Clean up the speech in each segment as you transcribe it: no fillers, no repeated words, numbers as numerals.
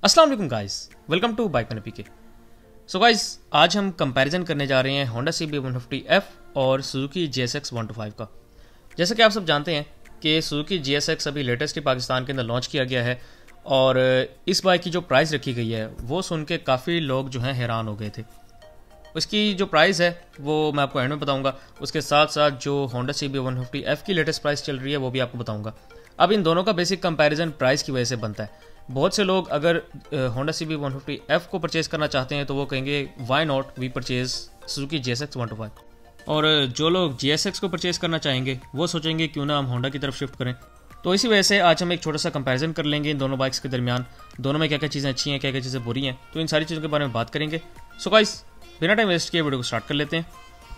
अस्सलाम वालेकुम guys, welcome to bike man PK. So guys, आज हम कंपैरिजन करने जा रहे हैं होंडा CB150F और सुजुकी GSX 125 का। जैसा कि आप सब जानते हैं कि सुजुकी GSX अभी लेटेस्ट ही पाकिस्तान के अंदर लॉन्च किया गया है और इस बाइक की जो प्राइस रखी गई है वो सुन के काफ़ी लोग जो हैं हैरान हो गए थे। उसकी जो प्राइस है वो मैं आपको एंड में बताऊंगा। उसके साथ साथ जो होंडा CB150F की लेटेस्ट प्राइस चल रही है वो भी आपको बताऊंगा। अब इन दोनों का बेसिक कंपैरिजन प्राइस की वजह से बनता है। बहुत से लोग अगर होंडा CB150F को परचेज करना चाहते हैं तो वो कहेंगे why not we purchase Suzuki GSX 125, और जो लोग GSX को परचेज करना चाहेंगे वो सोचेंगे क्यों ना हम होंडा की तरफ शिफ्ट करें। तो इसी वजह से आज हम एक छोटा सा कंपैरिजन कर लेंगे इन दोनों बाइक्स के दरमियान, दोनों में क्या क्या चीज़ें अच्छी हैं, क्या क्या चीज़ें बुरी हैं, तो इन सारी चीज़ों के बारे में बात करेंगे। सो गाइस, बिना टाइम वेस्ट किए वीडियो को स्टार्ट कर लेते हैं।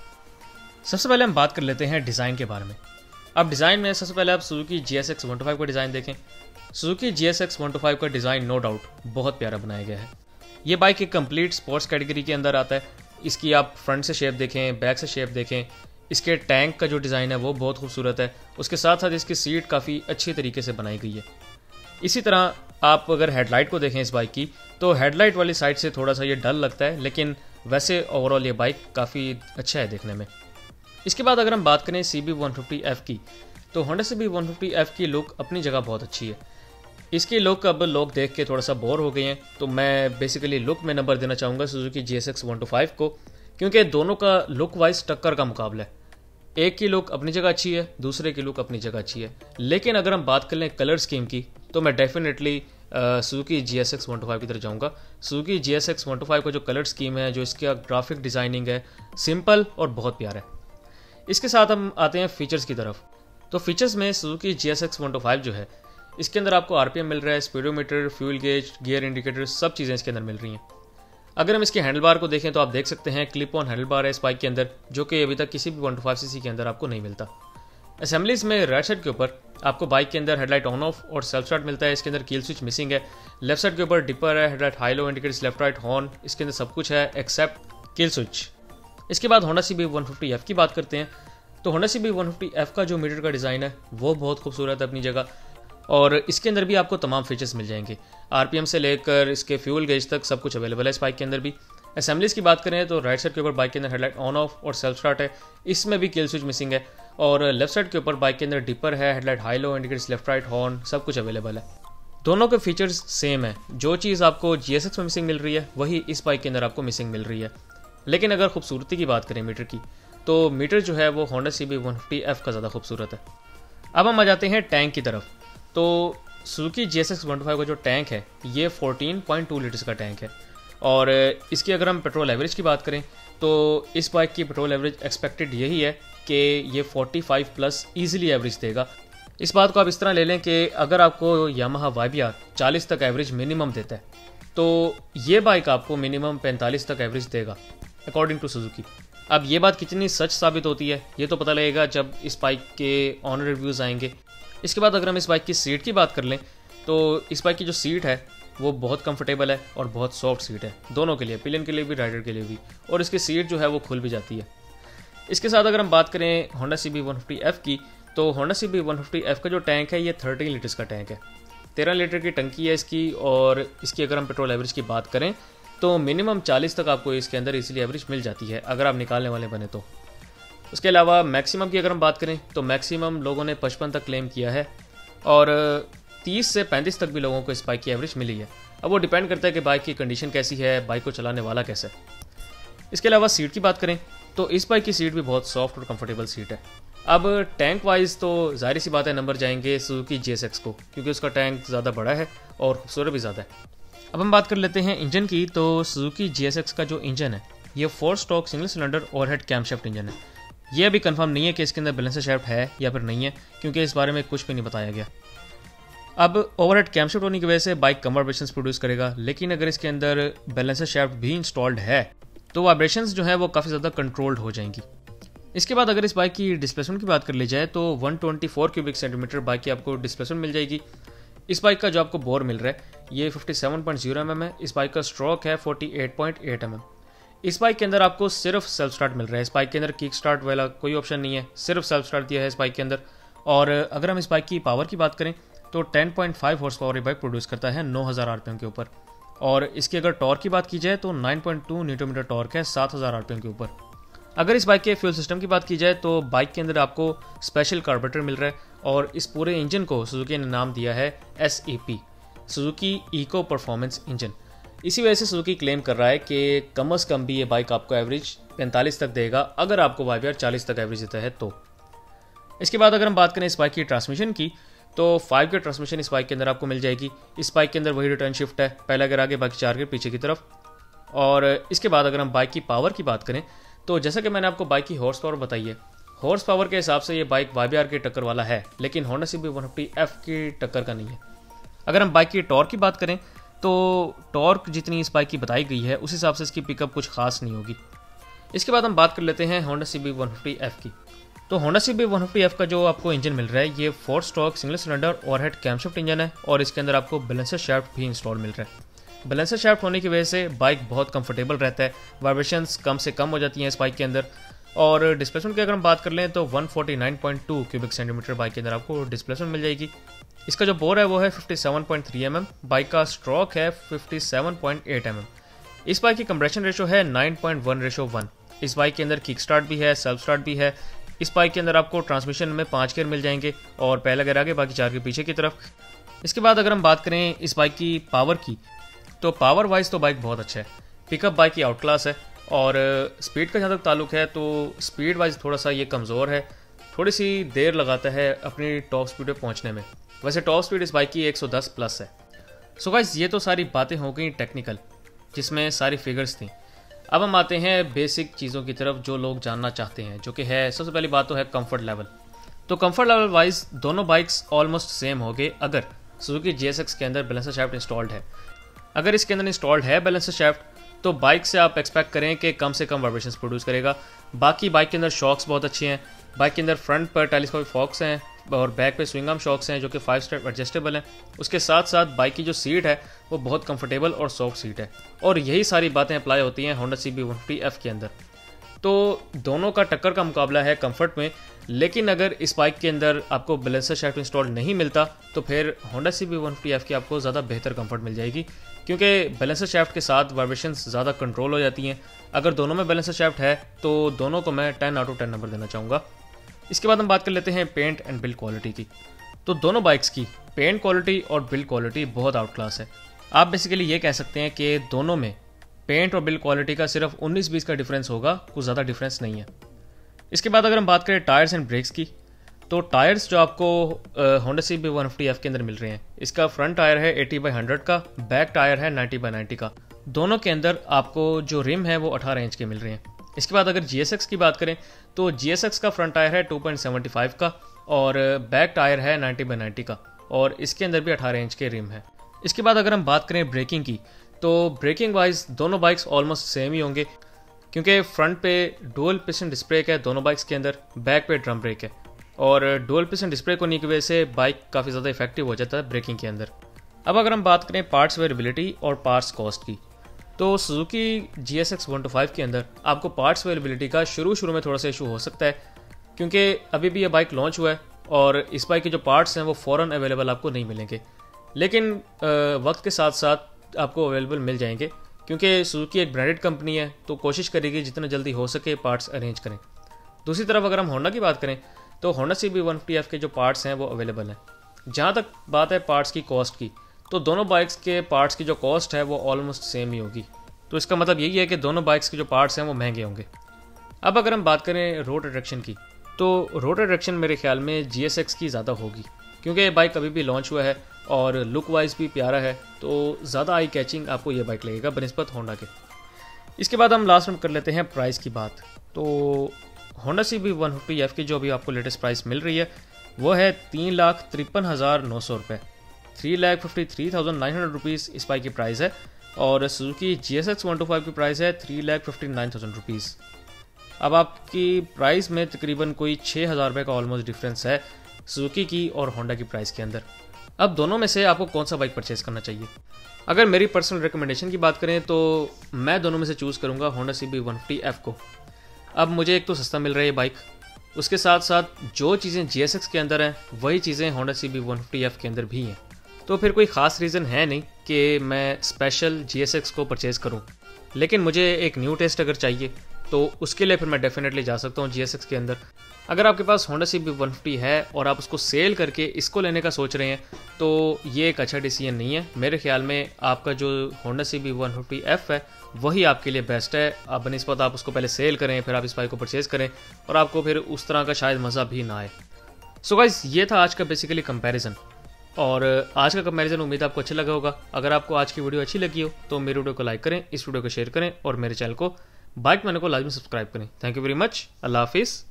सबसे पहले हम बात कर लेते हैं डिज़ाइन के बारे में। अब डिज़ाइन में सबसे पहले आप सुजुकी GSX 125 का डिज़ाइन देखें। सुजुकी GSX 125 का डिज़ाइन नो डाउट बहुत प्यारा बनाया गया है। ये बाइक एक कंप्लीट स्पोर्ट्स कैटेगरी के अंदर आता है। इसकी आप फ्रंट से शेप देखें, बैक से शेप देखें, इसके टैंक का जो डिज़ाइन है वो बहुत खूबसूरत है। उसके साथ साथ इसकी सीट काफ़ी अच्छी तरीके से बनाई गई है। इसी तरह आप अगर हेडलाइट को देखें इस बाइक की, तो हेडलाइट वाली साइड से थोड़ा सा ये डल लगता है, लेकिन वैसे ओवरऑल ये बाइक काफ़ी अच्छा है देखने में। इसके बाद अगर हम बात करें CB150F की, तो होंडा CB150F की लुक अपनी जगह बहुत अच्छी है। इसकी लुक अब लोग देख के थोड़ा सा बोर हो गए हैं, तो मैं बेसिकली लुक में नंबर देना चाहूँगा सुजुकी GSX 125 को, क्योंकि दोनों का लुक वाइज टक्कर का मुकाबला है। एक की लुक अपनी जगह अच्छी है, दूसरे की लुक अपनी जगह अच्छी है। लेकिन अगर हम बात कर लें कलर स्कीम की, तो मैं डेफिनेटली सुजुकी GSX 125 की तरफ जाऊँगा। सुजुकी GSX 125 का जो कलर स्कीम है, जो इसका ग्राफिक डिज़ाइनिंग है, सिंपल और बहुत प्यारा है। इसके साथ हम आते हैं फीचर्स की तरफ। तो फीचर्स में सुजुकी GSX 125 जो है, इसके अंदर आपको RPM मिल रहा है, speedometer, fuel gauge, gear indicator, सब चीज़ें इसके अंदर मिल रही हैं। अगर हम इसके हैंडल बार को देखें तो आप देख सकते हैं क्लिप ऑन हैंडल बार है इस बाइक के अंदर, जो कि अभी तक किसी भी 125cc के अंदर आपको नहीं मिलता। असेंबलीज में राइट साइड के ऊपर आपको बाइक के अंदर हेडलाइट ऑन ऑफ और सेल्फ स्टार्ट मिलता है। इसके अंदर कील स्विच मिसिंग है। लेफ्ट साइड के ऊपर डिपर है, headlight high low indicators, left right horn, इसके अंदर सब कुछ है एक्सेप्ट कील स्विच। इसके बाद होंडा CB150F की बात करते हैं, तो होंडा CB150F का जो मीटर का डिज़ाइन है वो बहुत खूबसूरत है अपनी जगह, और इसके अंदर भी आपको तमाम फीचर्स मिल जाएंगे। RPM से लेकर इसके फ्यूल गेज तक सब कुछ अवेलेबल है इस बाइक के अंदर भी। असेंबलीज की बात करें तो राइट साइड के ऊपर बाइक के अंदर हेडलाइट ऑन ऑफ और सेल्फ स्टार्ट है, इसमें भी किल स्विच मिसिंग है। और लेफ्ट साइड के ऊपर बाइक के अंदर डिपर है, headlight high low indicators, left right horn, सब कुछ अवेलेबल है। दोनों के फीचर्स सेम है। जो चीज़ आपको GSX में मिसिंग मिल रही है वही इस बाइक के अंदर आपको मिसिंग मिल रही है। लेकिन अगर खूबसूरती की बात करें मीटर की, तो मीटर जो है वो होंडा CB150F का ज़्यादा खूबसूरत है। अब हम आ जाते हैं टैंक की तरफ। तो सुजुकी GSX 125 का जो टैंक है ये 14.2 लीटर्स का टैंक है, और इसकी अगर हम पेट्रोल एवरेज की बात करें तो इस बाइक की पेट्रोल एवरेज एक्सपेक्टेड यही है कि ये 45+ ईजिली एवरेज देगा। इस बात को आप इस तरह ले लें कि अगर आपको यामाहा YBR 40 तक एवरेज मिनिमम देता है, तो ये बाइक आपको मिनिमम 45 तक एवरेज देगा अकॉर्डिंग टू सुजुकी। अब ये बात कितनी सच साबित होती है ये तो पता लगेगा जब इस बाइक के ऑनर रिव्यूज़ आएंगे। इसके बाद अगर हम इस बाइक की सीट की बात कर लें, तो इस बाइक की जो सीट है वो बहुत कंफर्टेबल है और बहुत सॉफ्ट सीट है, दोनों के लिए, पिलियन के लिए भी, राइडर के लिए भी, और इसकी सीट जो है वो खुल भी जाती है। इसके साथ अगर हम बात करें होंडा CB150F की, तो होंडा CB150F का जो टैंक है ये 13 लीटर्स का टैंक है। 13 लीटर की टंकी है इसकी, और इसकी अगर हम पेट्रोल एवरेज की बात करें तो मिनिमम 40 तक आपको इसके अंदर इजीली एवरेज मिल जाती है अगर आप निकालने वाले बने तो। उसके अलावा मैक्सिमम की अगर हम बात करें तो मैक्सिमम लोगों ने 55 तक क्लेम किया है, और 30 से 35 तक भी लोगों को इस बाइक की एवरेज मिली है। अब वो डिपेंड करता है कि बाइक की कंडीशन कैसी है, बाइक को चलाने वाला कैसा है। इसके अलावा सीट की बात करें तो इस बाइक की सीट भी बहुत सॉफ्ट और कंफर्टेबल सीट है। अब टैंक वाइज तो जाहिर सी बात है नंबर जाएंगे सुजुकी GSX को, क्योंकि उसका टैंक ज़्यादा बड़ा है और खूबसूरत भी ज़्यादा है। अब हम बात कर लेते हैं इंजन की, तो सुजुकी GSX का जो इंजन है ये 4 stroke single cylinder overhead camshaft engine है। ये अभी कंफर्म नहीं है कि इसके अंदर बैलेंसर शाफ्ट है या फिर नहीं है, क्योंकि इस बारे में कुछ भी नहीं बताया गया। अब ओवरहेड कैमशाफ्ट होने की वजह से बाइक कम वाइब्रेशंस प्रोड्यूस करेगा, लेकिन अगर इसके अंदर बैलेंसर शाफ्ट भी इंस्टॉल्ड है तो वाइब्रेशंस जो है वो काफ़ी ज़्यादा कंट्रोल्ड हो जाएंगी। इसके बाद अगर इस बाइक की डिस्प्लेसमेंट की बात कर ली जाए तो 124 क्यूबिक सेंटीमीटर बाइक की आपको डिस्प्लेसमेंट मिल जाएगी। इस बाइक का जो आपको बोर मिल रहा है ये 57.0 mm है। इस बाइक का स्ट्रोक है 48.8 mm। इस बाइक के अंदर आपको सिर्फ सेल्फ स्टार्ट मिल रहा है। इस बाइक के अंदर किक स्टार्ट वाला कोई ऑप्शन नहीं है, सिर्फ सेल्फ स्टार्ट दिया है इस बाइक के अंदर। और अगर हम इस बाइक की पावर की बात करें तो 10.5 हॉर्स पावर ये बाइक प्रोड्यूस करता है 9000 RPM के ऊपर। और इसकी अगर टॉर्क की बात की जाए तो 9.2 न्यूटन मीटर टॉर्क है 7000 आरपीएम के ऊपर। अगर इस बाइक के फ्यूल सिस्टम की बात की जाए तो बाइक के अंदर आपको स्पेशल कार्बोरेटर मिल रहा है और इस पूरे इंजन को सुजुकी ने नाम दिया है SEP, Suzuki eco performance engine. इसी वजह से सुजुकी क्लेम कर रहा है कि कम से कम भी ये बाइक आपको एवरेज 45 तक देगा अगर आपको YBR 40 तक एवरेज देता है तो। इसके बाद अगर हम बात करें इस बाइक की ट्रांसमिशन की तो 5 गियर ट्रांसमिशन इस बाइक के अंदर आपको मिल जाएगी। इस बाइक के अंदर वही रिटर्न शिफ्ट है, पहला गियर आगे बाकी 4 गियर पीछे की तरफ। और इसके बाद अगर हम बाइक की पावर की बात करें तो जैसा कि मैंने आपको बाइक की हॉर्स पावर बताई है, हॉर्स पावर के हिसाब से ये बाइक YBR की टक्कर वाला है, लेकिन होंडा CB150F की टक्कर का नहीं है। अगर हम बाइक की टॉर्क की बात करें तो टॉर्क जितनी इस बाइक की बताई गई है उस हिसाब से इसकी पिकअप कुछ खास नहीं होगी। इसके बाद हम बात कर लेते हैं होंडा CB150F की। तो होंडा CB150F का जो आपको इंजन मिल रहा है ये 4 stroke single cylinder overhead camshaft engine है और इसके अंदर आपको बैलेंसर शाफ्ट भी इंस्टॉल मिल रहा है। बैलेंसर शाफ्ट होने की वजह से बाइक बहुत कंफर्टेबल रहता है, वाइब्रेशंस कम से कम हो जाती हैं इस बाइक के अंदर। और डिस्प्लेसमेंट की अगर हम बात कर लें तो 149.2 क्यूबिक सेंटीमीटर बाइक के अंदर आपको डिस्प्लेसमेंट मिल जाएगी। इसका जो बोर है वो है 57.3 mm, बाइक का स्ट्रोक है 57.8 mm। इस बाइक की कंप्रेशन रेशो है 9.1:1। इस बाइक के अंदर किक स्टार्ट भी है, सेल्फ स्टार्ट भी है। इस बाइक के अंदर आपको ट्रांसमिशन में 5 गियर मिल जाएंगे और पहला गियर आगे बाकी 4 गियर पीछे की तरफ। इसके बाद अगर हम बात करें इस बाइक की पावर की तो पावर वाइज तो बाइक बहुत अच्छा है, पिकअप बाइक की आउट क्लास है। और स्पीड का जहाँ तक ताल्लुक है तो स्पीड वाइज थोड़ा सा ये कमज़ोर है, थोड़ी सी देर लगाता है अपनी टॉप स्पीड पे पहुँचने में। वैसे टॉप स्पीड इस बाइक की 110 प्लस है। सो गाइस ये तो सारी बातें हो गई टेक्निकल, जिसमें सारी फिगर्स थी। अब हम आते हैं बेसिक चीज़ों की तरफ जो लोग जानना चाहते हैं, जो कि है सबसे पहली बात तो है कंफर्ट लेवल। तो कंफर्ट लेवल वाइज दोनों बाइक्स ऑलमोस्ट सेम हो गए अगर सुजुकी GSX के अंदर बैलेंसर शाफ्ट इंस्टॉल्ड है। अगर इसके अंदर इंस्टॉल्ड है बैलेंसर शाफ्ट तो बाइक से आप एक्सपेक्ट करें कि कम से कम वाइब्रेशंस प्रोड्यूस करेगा। बाकी बाइक के अंदर शॉक्स बहुत अच्छे हैं, बाइक के अंदर फ्रंट पर टेलीस्कोपिक फॉक्स हैं और बैक पे स्विंग आर्म शॉक्स हैं जो कि 5 स्टेप एडजस्टेबल हैं। उसके साथ साथ बाइक की जो सीट है वो बहुत कंफर्टेबल और सॉफ्ट सीट है और यही सारी बातें अप्लाई होती हैं होंडा CB150F के अंदर। तो दोनों का टक्कर का मुकाबला है कंफर्ट में, लेकिन अगर इस बाइक के अंदर आपको बैलेंसर शाफ्ट इंस्टॉल नहीं मिलता तो फिर होंडा CB150F की आपको ज़्यादा बेहतर कंफर्ट मिल जाएगी, क्योंकि बैलेंसर शाफ्ट के साथ वाइब्रेशंस ज़्यादा कंट्रोल हो जाती हैं। अगर दोनों में बैलेंसर शाफ्ट है तो दोनों को मैं 10 आउट ऑफ 10 नंबर देना चाहूँगा। इसके बाद हम बात कर लेते हैं पेंट एंड बिल्ड क्वालिटी की। तो दोनों बाइक्स की पेंट क्वालिटी और बिल्ड क्वालिटी बहुत आउट क्लास है। आप बेसिकली ये कह सकते हैं कि दोनों में पेंट और बिल्ड क्वालिटी का सिर्फ 19-20 का डिफरेंस होगा, कुछ ज़्यादा डिफरेंस नहीं है। इसके बाद अगर हम बात करें टायर्स एंड ब्रेक्स की तो टायर्स जो आपको होंडा CB150F के अंदर मिल रहे हैं, इसका फ्रंट टायर है 80/100 का, बैक टायर है 90/90 का। दोनों के अंदर आपको जो रिम है वो 18 इंच के मिल रहे हैं। इसके बाद अगर GSX की बात करें तो GSX का फ्रंट टायर है 2.75 का और बैक टायर है 90/90 का और इसके अंदर भी 18 इंच के रिम है। इसके बाद अगर हम बात करें ब्रेकिंग की तो ब्रेकिंग वाइज दोनों बाइक्स ऑलमोस्ट सेम ही होंगे, क्योंकि फ्रंट पे डुअल पिस्टन डिस्क ब्रेक है दोनों बाइक्स के अंदर, बैक पे ड्रम ब्रेक है और डुअल पिस्टन डिस्क ब्रेक होने की वजह से बाइक काफ़ी ज़्यादा इफेक्टिव हो जाता है ब्रेकिंग के अंदर। अब अगर हम बात करें पार्ट्स अवेलेबिलिटी और पार्ट्स कॉस्ट की तो सुजुकी GSX 125 के अंदर आपको पार्ट्स अवेलेबिलिटी का शुरू में थोड़ा सा इशू हो सकता है, क्योंकि अभी भी ये बाइक लॉन्च हुआ है और इस बाइक के जो पार्ट्स हैं वो फ़ौरन अवेलेबल आपको नहीं मिलेंगे, लेकिन वक्त के साथ साथ आपको अवेलेबल मिल जाएंगे, क्योंकि सुजुकी एक ब्रांडेड कंपनी है तो कोशिश करेगी जितना जल्दी हो सके पार्ट्स अरेंज करें। दूसरी तरफ अगर हम होंडा की बात करें तो होंडा CB150F के जो पार्ट्स हैं वो अवेलेबल हैं। जहाँ तक बात है पार्ट्स की कॉस्ट की तो दोनों बाइक्स के पार्ट्स की जो कॉस्ट है वो ऑलमोस्ट सेम ही होगी, तो इसका मतलब यही है कि दोनों बाइक्स के जो पार्ट्स हैं वो महंगे होंगे। अब अगर हम बात करें रोड अट्रैक्शन की तो रोड अट्रैक्शन मेरे ख्याल में GSX की ज़्यादा होगी, क्योंकि ये बाइक अभी भी लॉन्च हुआ है और लुक वाइज भी प्यारा है, तो ज़्यादा आई कैचिंग आपको ये बाइक लगेगा बनिस्बत होंडा के। इसके बाद हम लास्ट में कर लेते हैं प्राइस की बात। तो होंडा CB150F की जो अभी आपको लेटेस्ट प्राइस मिल रही है वो है 3,53,900 रुपये, 3,53,900 रुपीज़ इस बाइक की प्राइस है और सुजुकी GSX 125 की प्राइस है 3,59,000 रुपीज़। अब आपकी प्राइस में तकरीबन कोई 6,000 रुपये का ऑलमोस्ट डिफरेंस है सुजुकी की और होंडा की प्राइस के अंदर। अब दोनों में से आपको कौन सा बाइक परचेज़ करना चाहिए? अगर मेरी पर्सनल रिकमेंडेशन की बात करें तो मैं दोनों में से चूज़ करूँगा होंडा CB150F को। अब मुझे एक तो सस्ता मिल रहा है बाइक, उसके साथ साथ जो चीज़ें GSX के अंदर हैं वही चीज़ें होंडा CB150F के अंदर भी हैं, तो फिर कोई ख़ास रीज़न है नहीं कि मैं स्पेशल GSX को परचेज़ करूं, लेकिन मुझे एक न्यू टेस्ट अगर चाहिए तो उसके लिए फिर मैं डेफिनेटली जा सकता हूं GSX के अंदर। अगर आपके पास Honda CB150 है और आप उसको सेल करके इसको लेने का सोच रहे हैं तो ये एक अच्छा डिसीजन नहीं है। मेरे ख्याल में आपका जो Honda CB150F है वही आपके लिए बेस्ट है। अब बनिस्बत आप उसको पहले सेल करें, फिर आप इस बाइक को परचेज़ करें और आपको फिर उस तरह का शायद मज़ा भी ना आए। सो गाइस, ये था आज का बेसिकली कंपैरिजन, और आज का कंपैरिजन उम्मीद आपको अच्छा लगा होगा। अगर आपको आज की वीडियो अच्छी लगी हो तो मेरे वीडियो को लाइक करें, इस वीडियो को शेयर करें और मेरे चैनल को बाइक मैनर को लाजमी सब्सक्राइब करें। Thank you very much. अल्लाह हाफिज़।